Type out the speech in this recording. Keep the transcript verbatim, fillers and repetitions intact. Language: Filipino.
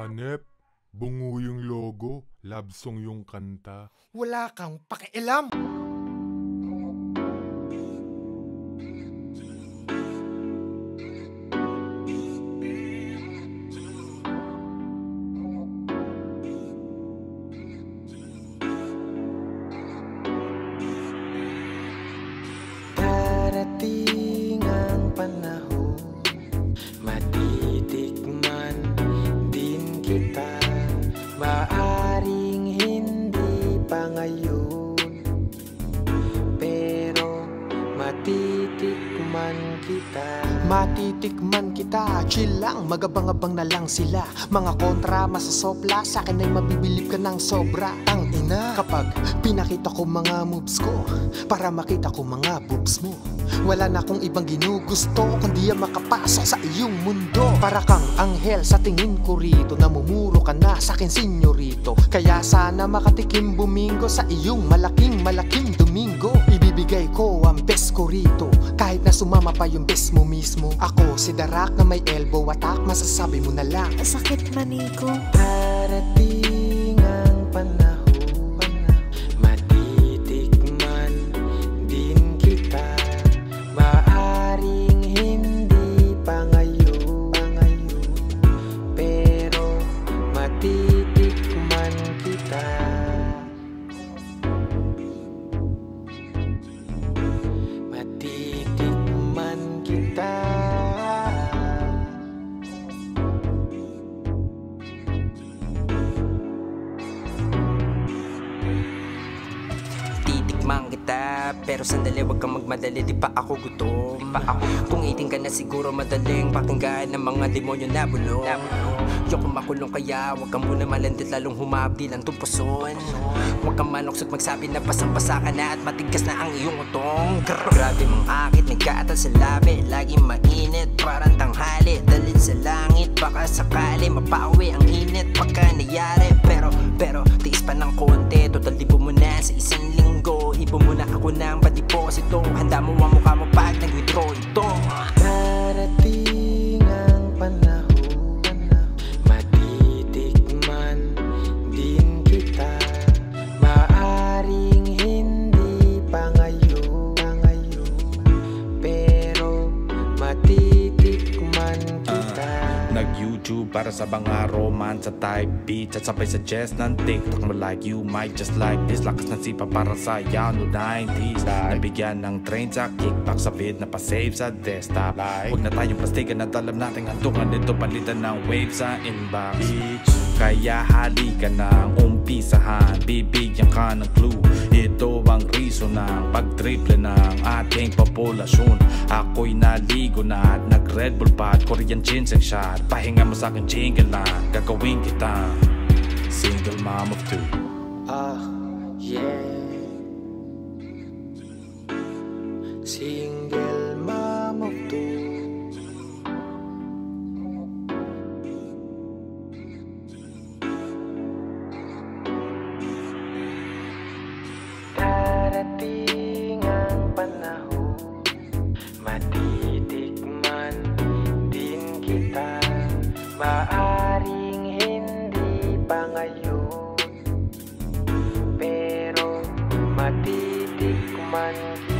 Hanep, bungo yung logo, love song yung kanta. Wala kang pakialam. Darating ang panahon, matitikman din kita. Maaring hindi pa ngayon, pero matitikman kita. Matitikman kita, chill lang, magabang-abang na lang sila. Mga kontra, masasopla, sa akin ay mabibilib ka ng sobra. Ang ina, kapag pinakita ko mga moves ko, para makita ko mga boobs mo, wala na akong ibang ginugusto, kundi ang makapasok sa iyong mundo. Para kang anghel sa tingin ko rito, namumuro ka na sa akin senyorito. Kaya sana makatikim bumingo sa iyong malaking malaking domingo. Ibibigay ko ang best ko rito, kahit na sumama pa yung best mo mismo. Ako si Darak na may elbow attack, masasabi mo na lang sakit maniko. Darating ang panahon, matitikman din kita. Maaring hindi pa ngayon, pero matitikman kita. Matitikman kita. Titikman kita, pero sandali wag kang magmadali, di pa ako gutom. Di pa ako Kung eighteen ka na siguro madaling pakinggan ng mga demonyo na bulong. Yung makulong kaya wag kang muna malandit, lalong humabdi lang tumpuson. Wag kang maluksot magsabi na basang-basa ka na at matigas na ang iyong utong. Grabe mong akit, nagkaatal sa labi, laging mainit, parang tanghali. Dalhin sa langit, baka sakali mapauwi ang init pagka nayari. Pero, pero, tiis pa ng konti, total di mo na sa isang linggo. Ipo mo na ako ng padeposito, handa mo ang mukha mo pag nag-withdraw ito. Darating ang panahon, matitikman din kita. Maaring hindi pa ngayon, pero matitikman kita. Nag-YouTube para sa mga romance sa type beat at sabay suggest ng TikTok mo like you might just like this. Lakas ng sipa para sa young nineties. Nabigyan ng train sa kickback sa vid na pa-save sa desktop. Huwag na tayong plastikan at alam natin hantungan nito, palitan ng wave sa inbox. Kaya halika ng umpisahan, bibigyan ka ng clue. Ito ang reason ng pag-triple ng ating populasyon. Ako'y naligo na at nag-Red Bull pa at Korean ginseng shot. Pahinga mo sa akin jingle na gagawin kita single mom of two. Ah, yeah. Single mom of two. Darating ang panahon, matitikman din kita. Maaring hindi pa ngayon, pero matitikman kita.